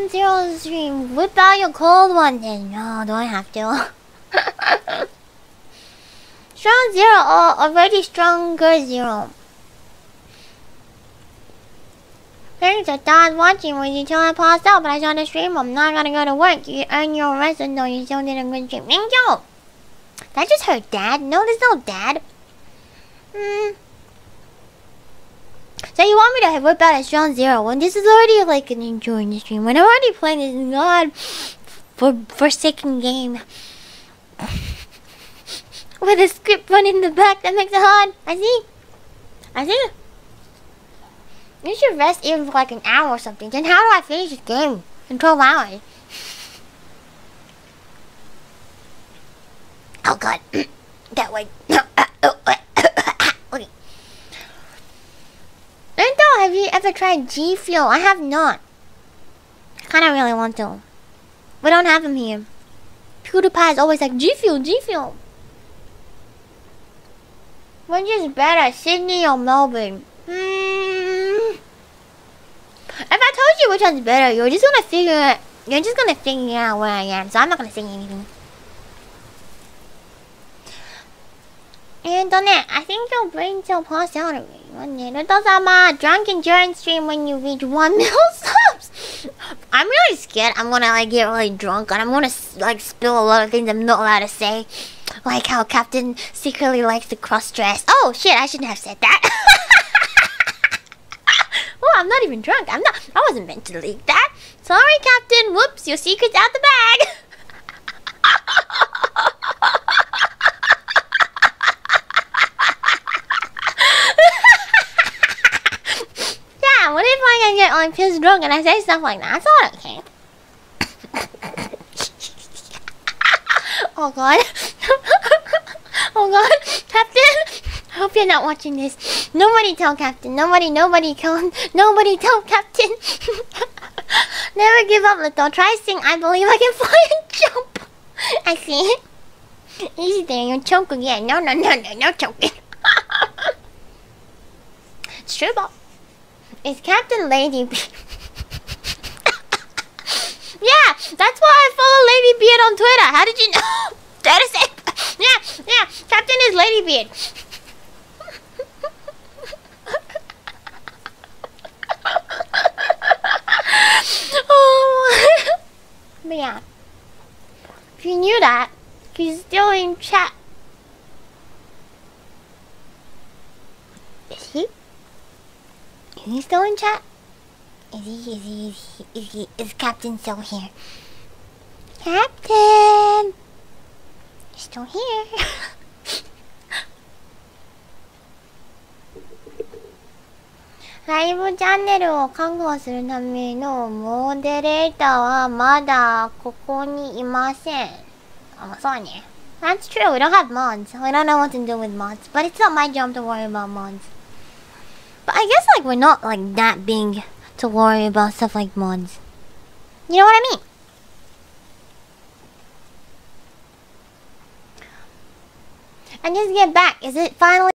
Sean Zero's stream. Whip out your cold one then. No, do I have to? Strong Zero or already stronger Zero. Thanks, I thought watching when you till I passed out, but I saw the stream. I'm not gonna go to work. You earn your rest, and though you still did a good stream. Thank you. That just hurt, Dad. No, there's no Dad. So you want me to whip out a Strong Zero when this is already like an enjoying the stream? When I'm already playing this god forsaken game with a script run in the back that makes it hard. I see. You should rest even for like an hour or something. Then how do I finish this game in 12 hours? Oh god. That way. Okay. Lento, have you ever tried G Fuel? I have not. I kinda really want to. We don't have him here. PewDiePie is always like G Fuel, G Fuel. Which is better, Sydney or Melbourne? If I told you which one's better, you're just gonna figure out where I am, so I'm not gonna say anything. And I think your brain cell passed out already. It does have my drunk endurance stream when you reach 1 mil subs. I'm really scared I'm gonna like get really drunk and I'm gonna like spill a lot of things I'm not allowed to say. Like how Captain secretly likes to cross-dress. Oh shit, I shouldn't have said that. Oh, I'm not even drunk. I wasn't meant to leak that. Sorry, Captain. Whoops, your secret's out the bag. Yeah, what if I get like pissed drunk and I say stuff like that? That's not okay. Oh god. Oh god. Captain, I hope you're not watching this. Nobody tell Captain. Nobody tell Captain. Never give up, little. Try sing I Believe I Can Fly and Jump. I see. Easy there, you choke again. No choking. It's true, Bob. It's Captain Lady B. Yeah, that's why I follow Lady Beard on Twitter. How did you know? Did I say? Yeah, Captain is Lady Beard. Oh. But yeah, if you knew that, he's still in chat. Is he? Is he still in chat? Is Captain still here? Captain! You're still here. Live チャンネルを確保するためのモデレーターはまだここにいません。そうね。That's true. We don't have mods. We don't know what to do with mods. But it's not my job to worry about mods. But I guess like we're not like that big to worry about stuff like mods. You know what I mean? And just get back. Is it finally